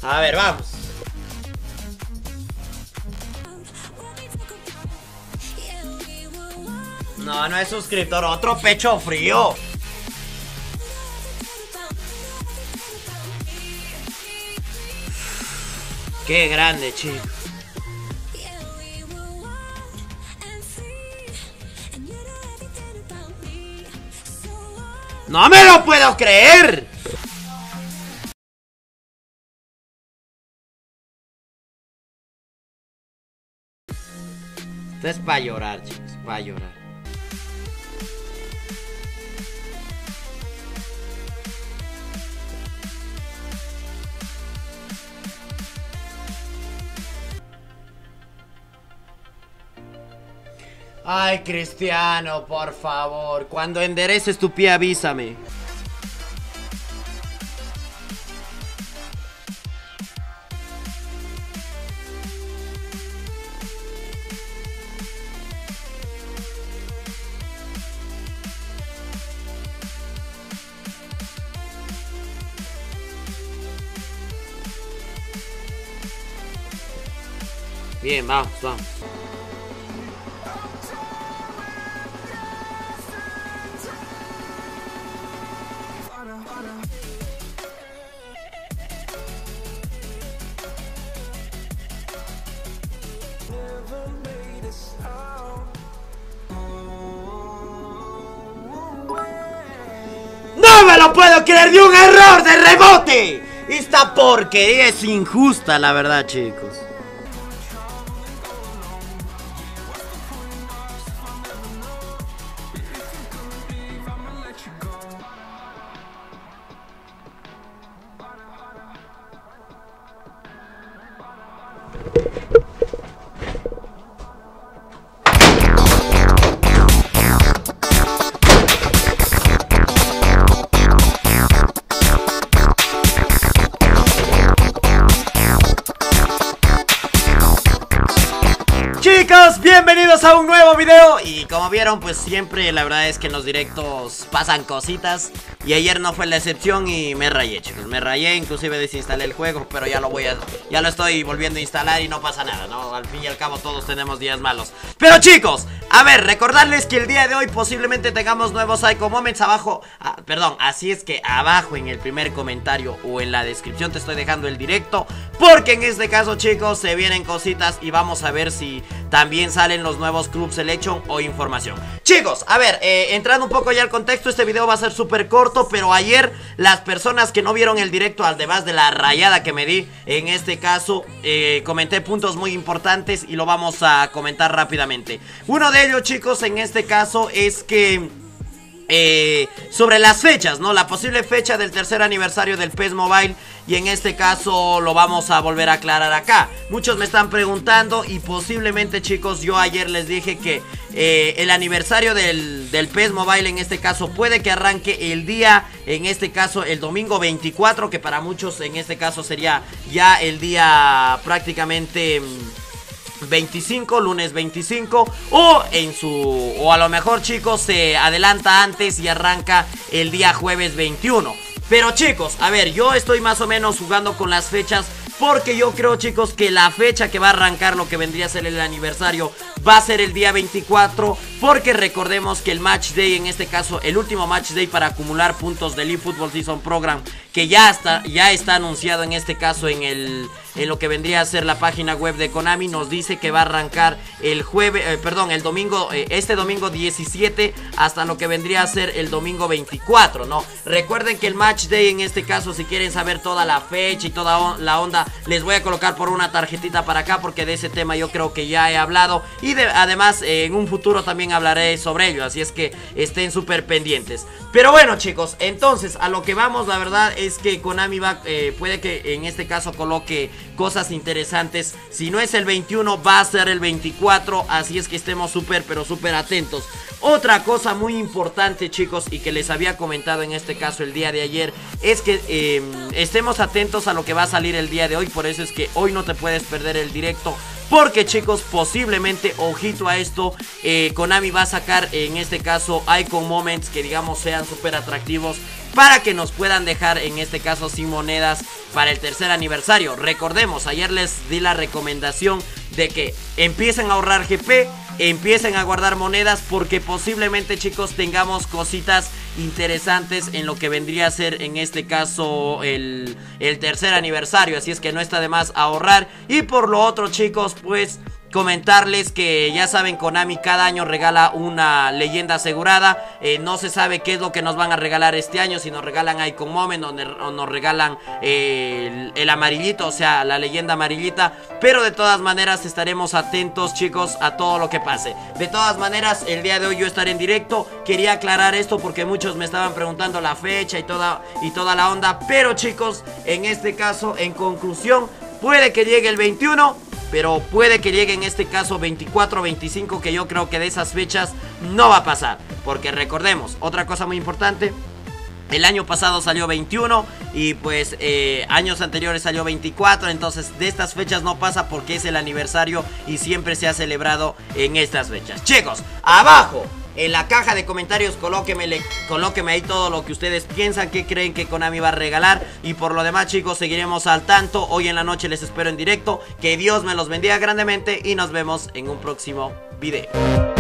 A ver, vamos. No, no es suscriptor, otro pecho frío. Qué grande, chico. ¡No me lo puedo creer! Esto es para llorar, chicos, para llorar. Ay, Cristiano, por favor, cuando endereces tu pie avísame. Bien, vamos, vamos. ¡No me lo puedo creer! ¡De un error de rebote! Esta porquería es injusta, la verdad, chicos. Chicos, bienvenidos a un nuevo video. Y como vieron, pues siempre la verdad es que en los directos pasan cositas. Y ayer no fue la excepción y me rayé, chicos. Me rayé, inclusive desinstalé el juego, pero ya lo estoy volviendo a instalar y no pasa nada, ¿no? Al fin y al cabo todos tenemos días malos. Pero chicos, a ver, recordarles que el día de hoy posiblemente tengamos nuevos Psycho Moments abajo. Así es que abajo en el primer comentario o en la descripción te estoy dejando el directo. Porque en este caso, chicos, se vienen cositas y vamos a ver si también salen los nuevos Club Selection o información. Chicos, a ver, entrando un poco ya al contexto, este video va a ser súper corto, pero ayer las personas que no vieron el directo, además de la rayada que me di, en este caso, comenté puntos muy importantes y lo vamos a comentar rápidamente. Uno de ellos, chicos, en este caso es que sobre las fechas, ¿no? La posible fecha del tercer aniversario del PES Mobile. Y en este caso lo vamos a volver a aclarar acá. Muchos me están preguntando y posiblemente, chicos, yo ayer les dije que el aniversario del PES Mobile en este caso puede que arranque el día, en este caso el domingo 24, que para muchos en este caso sería ya el día prácticamente 25, lunes 25, o a lo mejor, chicos, se adelanta antes y arranca el día jueves 21. Pero chicos, a ver, yo estoy más o menos jugando con las fechas porque yo creo, chicos, que la fecha que va a arrancar lo que vendría a ser el aniversario va a ser el día 24. Porque recordemos que el Match Day, en este caso el último Match Day para acumular puntos del eFootball Season Program, que ya está anunciado en este caso en lo que vendría a ser la página web de Konami, nos dice que va a arrancar el domingo, este domingo 17 hasta lo que vendría a ser el domingo 24, ¿no? Recuerden que el Match Day en este caso, si quieren saber toda la fecha y toda la onda, les voy a colocar por una tarjetita para acá, porque de ese tema yo creo que ya he hablado y además en un futuro también hablaré sobre ello, así es que estén súper pendientes. Pero bueno, chicos, entonces a lo que vamos, la verdad es que Konami puede que en este caso coloque cosas interesantes. Si no es el 21, va a ser el 24, así es que estemos súper, pero súper atentos. Otra cosa muy importante, chicos, y que les había comentado en este caso el día de ayer, es que estemos atentos a lo que va a salir el día de hoy. Por eso es que hoy no te puedes perder el directo, porque chicos, posiblemente, ojito a esto, Konami va a sacar en este caso Icon Moments que digamos sean súper atractivos para que nos puedan dejar en este caso sin monedas para el tercer aniversario. Recordemos, ayer les di la recomendación de que empiecen a ahorrar GP, empiecen a guardar monedas, porque posiblemente chicos tengamos cositas interesantes en lo que vendría a ser en este caso el tercer aniversario. Así es que no está de más ahorrar. Y por lo otro chicos, pues comentarles que ya saben, Konami cada año regala una leyenda asegurada. No se sabe qué es lo que nos van a regalar este año, si nos regalan Icon Moment o nos regalan el amarillito, o sea, la leyenda amarillita. Pero de todas maneras estaremos atentos chicos a todo lo que pase. De todas maneras, el día de hoy yo estaré en directo. Quería aclarar esto porque muchos me estaban preguntando la fecha y toda la onda. Pero chicos, en este caso, en conclusión, puede que llegue el 21, pero puede que llegue en este caso 24 o 25, que yo creo que de esas fechas no va a pasar. Porque recordemos, otra cosa muy importante, el año pasado salió 21 y pues años anteriores salió 24. Entonces de estas fechas no pasa porque es el aniversario y siempre se ha celebrado en estas fechas. Chicos, abajo en la caja de comentarios colóqueme ahí todo lo que ustedes piensan, que creen que Konami va a regalar. Y por lo demás chicos, seguiremos al tanto. Hoy en la noche les espero en directo. Que Dios me los bendiga grandemente y nos vemos en un próximo video.